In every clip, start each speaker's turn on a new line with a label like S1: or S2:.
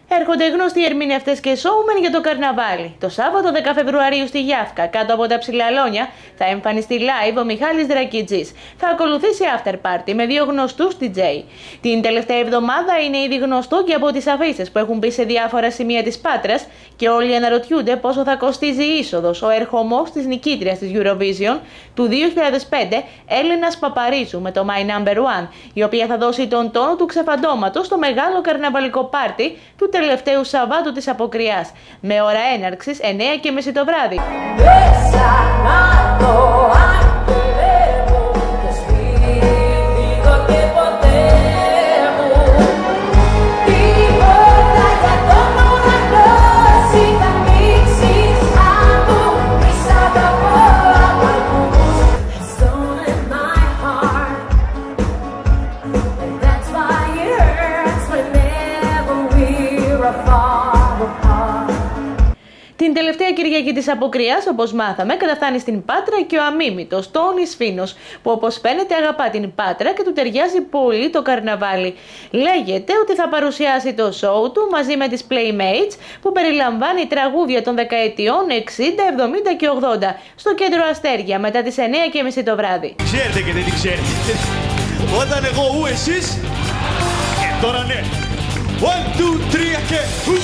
S1: Έρχονται γνωστοί ερμηνευτές και σόουμεν για το καρναβάλι. Το Σάββατο 10 Φεβρουαρίου στη Γιάφκα, κάτω από τα Ψηλαλόνια, θα εμφανιστεί live ο Μιχάλης Δρακιτζής. Θα ακολουθήσει after party με δύο γνωστούς DJ. Την τελευταία εβδομάδα είναι ήδη γνωστό και από τις αφίσες που έχουν μπει σε διάφορα σημεία της Πάτρας και όλοι αναρωτιούνται πόσο θα κοστίζει η είσοδος ο ερχομός της νικήτριας της Eurovision του 2005, Έλενας Παπαρίζου, με το My Number One, η οποία θα δώσει τον τόνο του ξεφαντώματος στο μεγάλο καρναβαλικό πάρτι του τελευταίου Σαββάτου της Αποκριάς, με ώρα έναρξης 9:30 το βράδυ. Την τελευταία Κυριακή της Αποκριάς, όπως μάθαμε, καταφθάνει στην Πάτρα και ο αμίμητος Τόνις Φίνος, που όπως φαίνεται αγαπά την Πάτρα και του ταιριάζει πολύ το καρναβάλι. Λέγεται ότι θα παρουσιάσει το σόου του μαζί με τις Playmates, που περιλαμβάνει τραγούδια των δεκαετιών 60, 70 και 80, στο κέντρο Αστέρια μετά τις 9:30 το βράδυ.
S2: Ξέρετε και δεν την ξέρετε. Όταν εγώ εσείς, και τώρα ναι. 1, 2, 3 και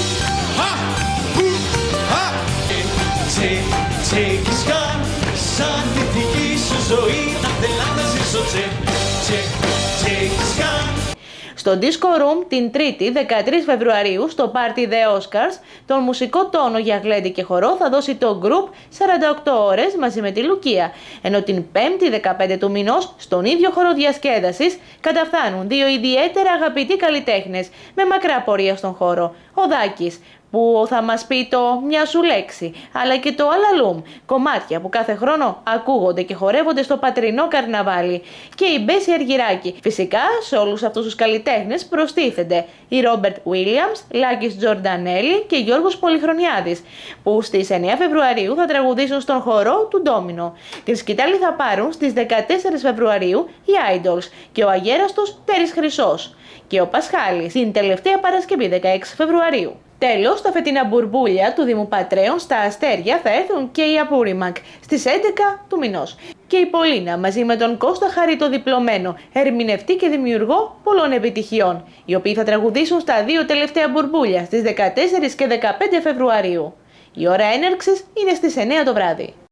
S2: τσεκισκάν, σαν τη δική σου ζωή, αν θέλα να ζήσω τσεκισκάν.
S1: Στο Disco Room την Τρίτη, 13 Φεβρουαρίου, στο πάρτι The Oscars, τον μουσικό τόνο για γλέντι και χορό θα δώσει το group 48 ώρες μαζί με τη Λουκία, ενώ την 5η 15 του μηνός, στον ίδιο χώρο διασκέδασης, καταφθάνουν δύο ιδιαίτερα αγαπητοί καλλιτέχνες με μακρά πορεία στον χώρο. Ο Δάκης, που θα μας πει το μια σου λέξη, αλλά και το αλαλούμ, κομμάτια που κάθε χρόνο ακούγονται και χορεύονται στο πατρινό καρναβάλι, και η Μπέση Αργυράκη. Φυσικά σε όλους αυτούς τους καλλιτέχνες προστίθενται οι Ρόμπερτ Βίλιαμς, Λάκης Τζορντανέλη και Γιώργος Πολυχρονιάδης, που στις 9 Φεβρουαρίου θα τραγουδήσουν στον χορό του Ντόμινο. Την σκητάλη θα πάρουν στις 14 Φεβρουαρίου οι Idols και ο αγέραστος Τέρης Χρυσός και ο Πασχάλης την τελευταία Παρασκευή 16 Φεβρουαρίου. Τέλος, στα φετινά μπουρμπούλια του Δήμου Πατρέων στα Αστέρια θα έρθουν και οι Απούριμακ στις 11 του μηνός. Και η Πολίνα μαζί με τον Κώστα Χαριτοδιπλωμένο, ερμηνευτή και δημιουργό πολλών επιτυχιών, οι οποίοι θα τραγουδήσουν στα δύο τελευταία μπουρμπούλια στις 14 και 15 Φεβρουαρίου. Η ώρα έναρξης είναι στις 9 το βράδυ.